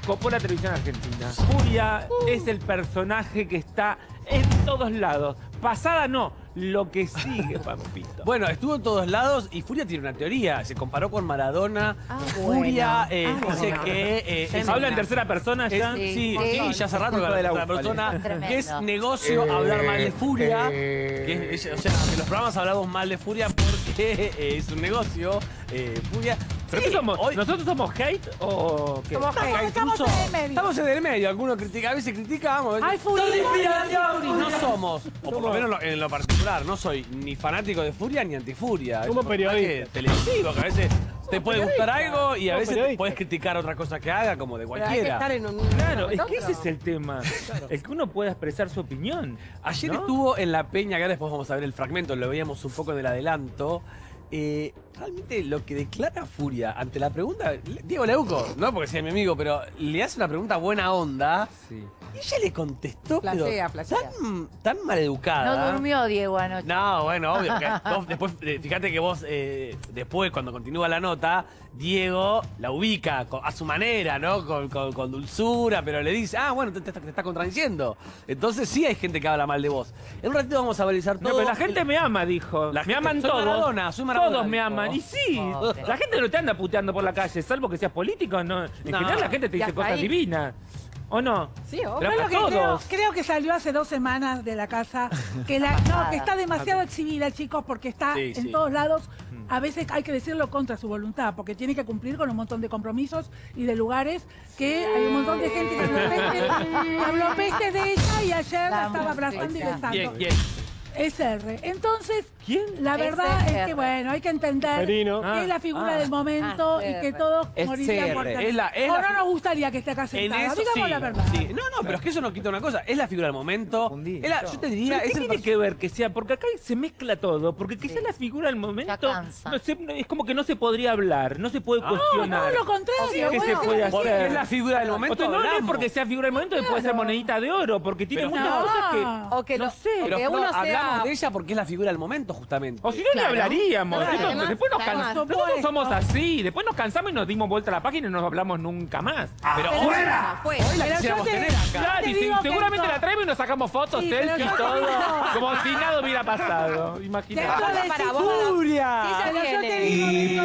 copó la televisión argentina. Furia es el personaje que está en todos lados. Pasada no, lo que sigue, Pampito. Bueno, estuvo en todos lados y Furia tiene una teoría. Se comparó con Maradona. Furia dice que... ¿Habla en tercera persona ya? Sí, ya hace rato que habla en tercera persona. Que es negocio hablar mal de Furia. O sea, en los programas hablamos mal de Furia porque es un negocio. Furia... ¿Pero qué somos? ¿Nosotros somos hate o qué? Somos hate. Estamos en el medio. Estamos en el medio. Algunos critican, a veces criticamos. ¡Ay, Furia! No somos, o por lo menos en lo particular, no soy ni fanático de Furia ni antifuria. Somos periodistas. Televisivo, que a veces te puede gustar algo y a veces periodistas. puedes criticar otra cosa que haga, como de cualquiera. Claro, es que ese es el tema. Es que uno pueda expresar su opinión. Ayer ¿no? estuvo en La Peña, que ahora después vamos a ver el fragmento, lo veíamos un poco en el adelanto. Realmente lo que declara Furia ante la pregunta, Diego Leuco, no porque sea mi amigo, pero le hace una pregunta buena onda. Sí. Y ella le contestó, Placea. tan maleducada. No durmió Diego anoche. No, bueno, obvio. Que vos después, fíjate que vos, después, cuando continúa la nota, Diego la ubica a su manera, ¿no? Con dulzura, pero le dice, bueno, te está contradiciendo. Entonces sí hay gente que habla mal de vos. En un ratito vamos a analizar todo. No, pero la gente me ama, dijo. La Me gente- aman soy todos. Maradona, soy Maradona, Todos me dijo. aman. Y sí, Pobre. la gente no te anda puteando por la calle, salvo que seas político. No. En general la gente te Y dice hasta cosas ahí. divinas. ¿O no? Sí, obvio. Pero Pero a que creo, todos. creo que salió hace 2 semanas de la casa. Que está demasiado exhibida, chicos, porque está Sí, en sí. todos lados. A veces hay que decirlo contra su voluntad, porque tiene que cumplir con un montón de compromisos y de lugares que hay un montón de gente que habló peste de ella y ayer la estaba abrazando y besando. Bien. SR. Entonces, ¿Quién? la verdad es que, SR. bueno, hay que entender Merino. que es la figura del momento y que todos morirían por tener. O no nos gustaría que esté acá En sentada. eso Digamos sí, la verdad. sí. No, pero es que eso no quita una cosa. Es la figura del momento. Yo te diría, ¿Pero es qué el tiene que ver que sea? Porque acá se mezcla todo. Porque quizás la figura del momento cansa. no sé, es como que no se podría hablar, no se puede cuestionar. No, lo contrario. ¿Qué se bueno, puede Porque hacer? es la figura del momento. O sea, no es hablamos. porque sea figura del momento que puede ser monedita de oro, porque tiene Pero muchas no. cosas que... O que no lo- sé. Pero que no, uno sea- hablamos de ella porque es la figura del momento, justamente. O si no, ni hablaríamos. Claro. Después nos Además, cansamos. Nosotros somos así. Después nos cansamos y nos dimos vuelta a la página y no nos hablamos nunca más. Pero Pero hoy fue. la Pero quisiéramos yo te- tener acá. Claro, te y digo que seguramente esto- la traemos y nos sacamos fotos, Sí, pero selfie y yo te todo. digo- Como si nada hubiera pasado. Imagínate. Dentro de Para cinco- vos. ¡Furia! Pero yo te viene. digo,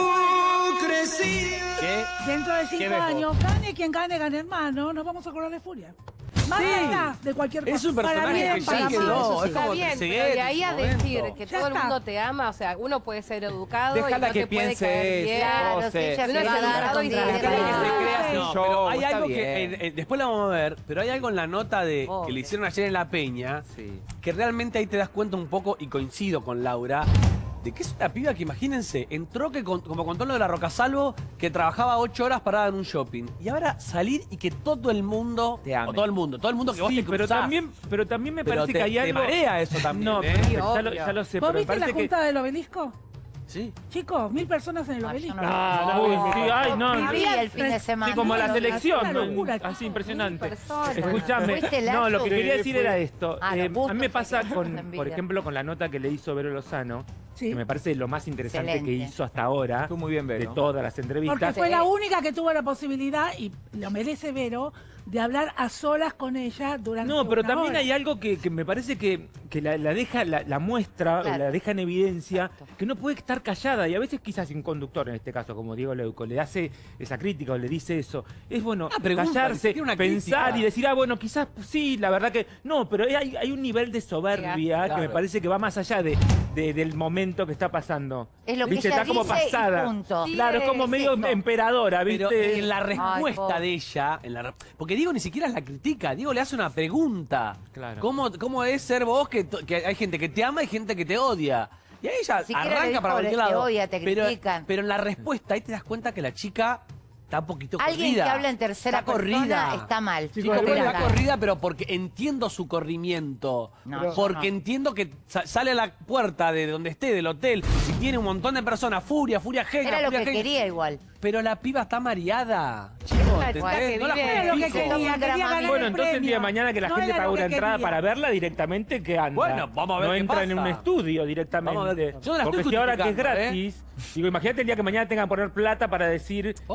¿Qué? dentro de 5 dejo? años, gane quien gane, gane hermano, nos vamos a acordar de Furia. Más allá de cualquier cosa. Es un Para personaje bien, que para ya mal. quedó. Es Está como bien, Trezeguet pero de en ahí su a momento. decir que Ya todo el está. mundo te ama, o sea, uno puede ser educado y Déjala no que te puede piense caer bien. Claro, no si sé. ella Uno se es va a dar educado con y tranquilidad. tranquilo. Que se crea Sí. su No, show, pero hay está algo bien. que después la vamos a ver, pero hay algo en la nota de que Obvio. le hicieron ayer en La Peña Sí. que realmente ahí te das cuenta un poco, y coincido con Laura, de que es una piba que, imagínense, entró como contó lo de la Rocasalvo, que trabajaba 8 horas parada en un shopping. Y ahora salir y que todo el mundo, Te ame. o todo el mundo que vos Sí, te pero cruzás, también me pero parece te, que hay te algo... marea eso también, No, ¿eh? pero obvio. ya lo sé, ¿Vos pero me viste la parece que... junta del obelisco? Sí. Chicos, 1000 personas en el No, yo obelisco. no. Uy, sí, ay, no. Viví el fin de semana. Sí, como la Una selección, locura, así chicos. impresionante. 1000 personas. Escúchame, ¿Fuiste, no, lo Lazo? que quería Sí, decir fui. era esto. Ah, los A gustos mí me pasa se con, envidian. por ejemplo, con la nota que le hizo Vero Lozano, Sí. que me parece lo más interesante Excelente. que hizo hasta ahora, Estuvo muy bien, de Vero. todas las Porque entrevistas. fue la única que tuvo la posibilidad, y lo merece Vero, de hablar a solas con ella durante No, pero una también hora. hay algo que me parece que la deja, la muestra, Claro. o la deja en evidencia, Exacto. que no puede estar callada. Y a veces quizás un conductor, en este caso, como Diego Leuco, le hace esa crítica o le dice eso. Es bueno pregunta, callarse, tiene una pensar crítica. y decir, bueno, quizás sí, la verdad que... No, pero hay un nivel de soberbia Claro. que me parece que va más allá del momento que está pasando. Es lo que ¿Viste? ella Está como dice y pasada. punto. Sí, Claro, es como es medio eso. emperadora, Pero ¿viste? en la respuesta pobre. de ella, porque Diego ni siquiera la critica, Diego le hace una pregunta. Claro. ¿Cómo es ser vos que hay gente que te ama y gente que te odia? Y ahí ella Siquiera le arranca dijo, para cualquier te lado. odia, te critican. Pero en la respuesta ahí te das cuenta que la chica está un poquito corrida. Alguien que habla en tercera Está corrida. persona está mal. Chico, Hay que está hablar. corrida, pero porque entiendo su corrimiento. No, yo porque no. entiendo que sale a la puerta de donde esté, del hotel, y tiene un montón de personas, furia genio, Era lo furia que genio. quería igual. Pero la piba está mareada. Chicos, la chica ¿entendés? que No la vive- Era lo que justifico. quería ganar Bueno, el entonces el día de premio. mañana que la No gente era paga lo una que entrada quería. para verla directamente, que anda. Bueno, vamos a ver no qué entra en pasa. un estudio directamente. Vamos a ver. Yo no la Porque estoy si ahora que es justificando, gratis, digo, imagínate el día que mañana tengan que poner plata para decir, Obvio. validar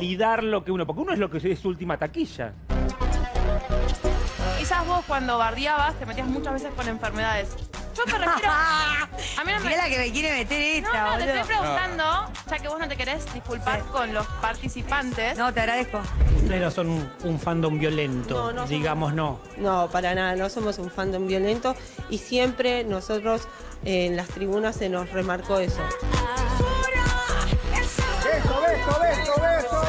validar lo que uno, porque uno es lo que es su última taquilla. Quizás vos cuando bardeabas te metías muchas veces con enfermedades. Yo me refiero... A mí no me... Mirá la que me quiere meter esta, No, te boludo. estoy preguntando, ya que vos no te querés disculpar con los participantes. No, te agradezco. Ustedes no son un fandom violento, No, digamos no. No, para nada, no somos un fandom violento y siempre nosotros en las tribunas se nos remarcó eso. ¡Beso, beso, beso, beso!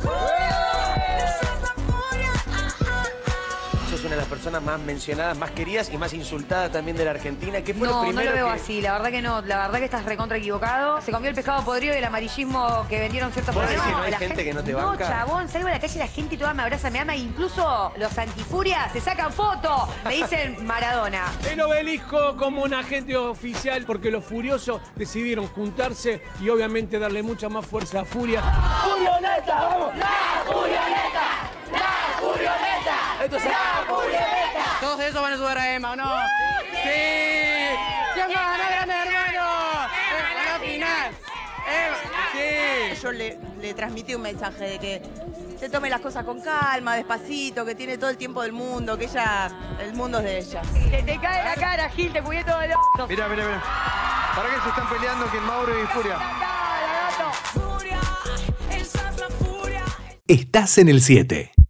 Sos una de las personas más mencionadas, más queridas y más insultadas también de la Argentina. ¿Qué fue lo No, no primero lo veo que... así, la verdad que no. La verdad que estás recontra equivocado. Se comió el pescado podrido y el amarillismo que vendieron ciertos ¿Vos decís programas. que no hay La gente que no te banca? No, chabón, salgo a la calle y la gente toda me abraza, me ama. Incluso los antifurias se sacan fotos. Me dicen Maradona. El obelisco como un agente oficial porque los furiosos decidieron juntarse y obviamente darle mucha más fuerza a Furia. ¡Furioneta, vamos! ¡La Furioneta! ¡La Furioneta! Esto es ¡La Furioneta! Todos esos van a sudar a Emma, ¿o no? ¡Sí! ¿Quién va a ganar, grande hermano? ¡A la final! ¡Sí! Yo le transmití un mensaje de que se tome las cosas con calma, despacito, que tiene todo el tiempo del mundo, que ella, el mundo es de ella. Te cae la cara, Gil, te cuidé todo el ojo. Mirá, mirá, mirá. ¿Para qué se están peleando que Mauro y Furia? Estás en el 7.